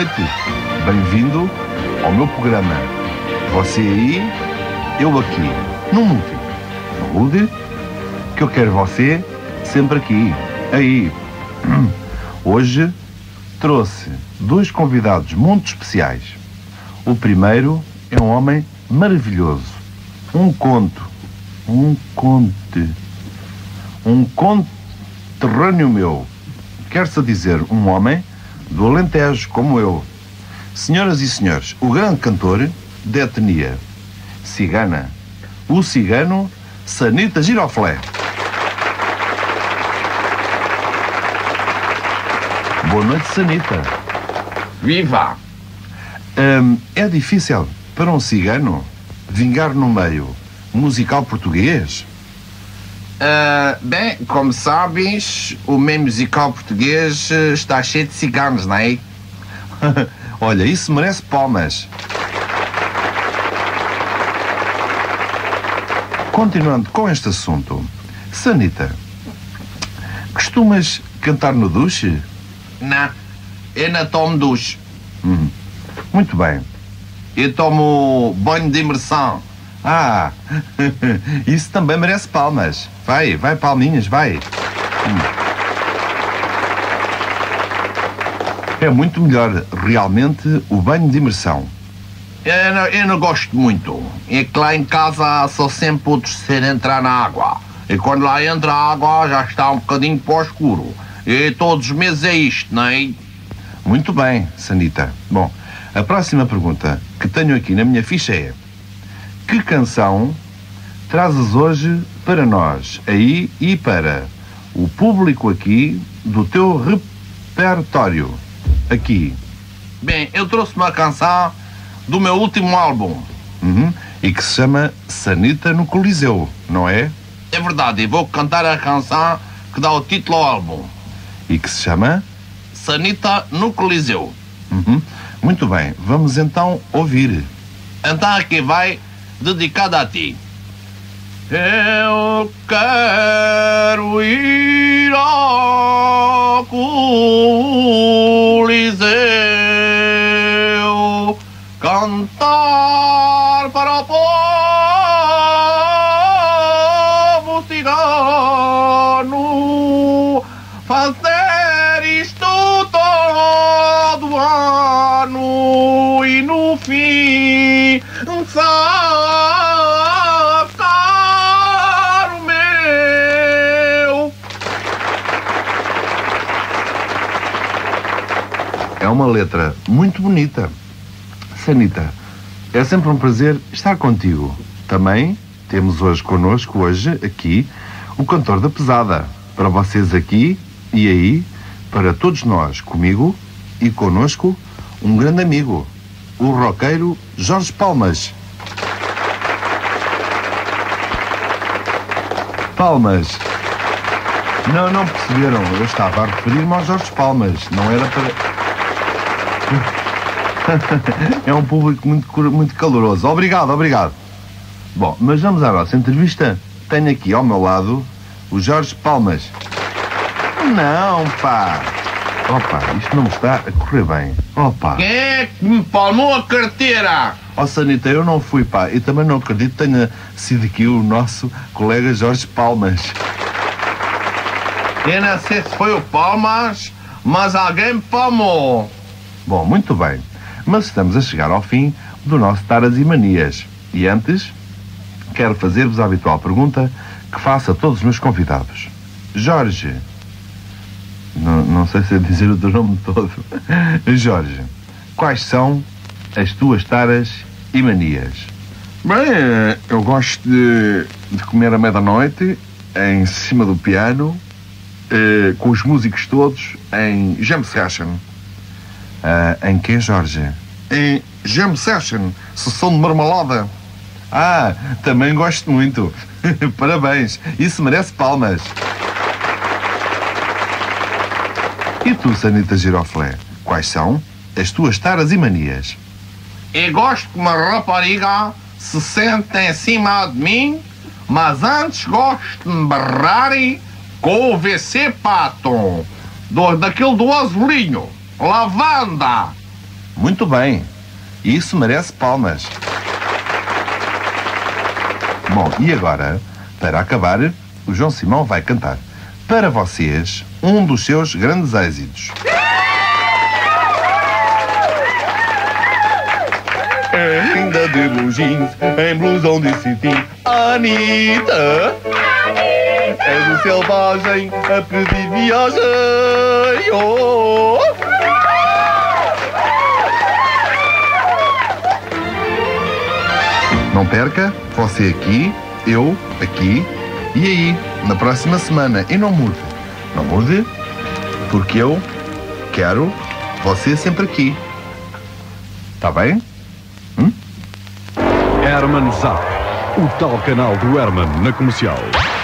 noite. Bem-vindo ao meu programa. Você aí, eu aqui. Não mude. Não mude, que eu quero você sempre aqui. Aí. Hoje trouxe dois convidados muito especiais. O primeiro é um homem maravilhoso. Um conterrâneo meu. Quer-se dizer, um homem do Alentejo, como eu. Senhoras e senhores, o grande cantor de etnia cigana, o cigano Sanita Giroflé. Boa noite, Sanita. Viva! É difícil para um cigano vingar no meio musical português? Bem, como sabes, o meio musical português está cheio de ciganos, não é? Olha, isso merece palmas. Continuando com este assunto, Sanita, costumas cantar no duche? Não, eu não tomo duche. Muito bem. Eu tomo banho de imersão. Ah, isso também merece palmas. Vai, palminhas, vai. É muito melhor, realmente, o banho de imersão. Eu não gosto muito. É que lá em casa só sempre o terceiro a entrar na água. E quando lá entra a água já está um bocadinho para o escuro. E todos os meses é isto, não é? Muito bem, Sanita. Bom, a próxima pergunta que tenho aqui na minha ficha é: que canção trazes hoje para nós, aí e para o público aqui, do teu repertório? Aqui. Bem, eu trouxe uma canção do meu último álbum. E que se chama Sanita no Coliseu, não é? É verdade, eu vou cantar a canção que dá o título ao álbum. E que se chama? Sanita no Coliseu. Muito bem, vamos então ouvir. Então aqui vai, dedicada a ti. Eu quero ir ao Coliseu, cantar para o povo cigano, fazer isto todo ano e no fim sacar o meu. É uma letra muito bonita. Sanita, é sempre um prazer estar contigo. Também temos hoje aqui, o cantor da pesada. Para vocês aqui e aí, para todos nós, comigo e connosco, um grande amigo, o roqueiro Jorge Palmas. Palmas. Não perceberam, eu estava a referir-me ao Jorge Palmas, não era para... É um público muito caloroso. Obrigado. Bom, mas vamos à nossa entrevista. Tenho aqui ao meu lado o Jorge Palmas. Não, pá. Opa, isto não me está a correr bem. Opa. Quem é que me palmou a carteira? Sanita, eu não fui, pá. E também não acredito que tenha sido aqui o nosso colega Jorge Palmas. Eu não sei se foi o Palmas, mas alguém me palmou. Bom, muito bem. Mas estamos a chegar ao fim do nosso Taras e Manias. E antes, quero fazer-vos a habitual pergunta que faço a todos os meus convidados. Jorge, não sei se é dizer o teu nome todo. Jorge, quais são as tuas taras e manias? Bem, eu gosto de comer à meia-noite em cima do piano, com os músicos todos em jam session. Em que, Jorge? Em jam session, sessão de marmelada. Também gosto muito. Parabéns, isso merece palmas. E tu, Sanita Giroflé, quais são as tuas taras e manias? Eu gosto que uma rapariga se sente em cima de mim, mas antes gosto de me barrar com o WC Pato, daquele do azulinho, lavanda. Muito bem. Isso merece palmas. Bom, e agora, para acabar, o João Simão vai cantar para vocês um dos seus grandes êxitos. Ainda de blue jeans, em blusão de cetim, Anitta, és o selvagem a pedir viagem. Oh. Não perca, você aqui, eu aqui, e aí, na próxima semana. E não mude. Não mude, porque eu quero você sempre aqui. Tá bem? Herman Zap, o tal canal do Herman na Comercial.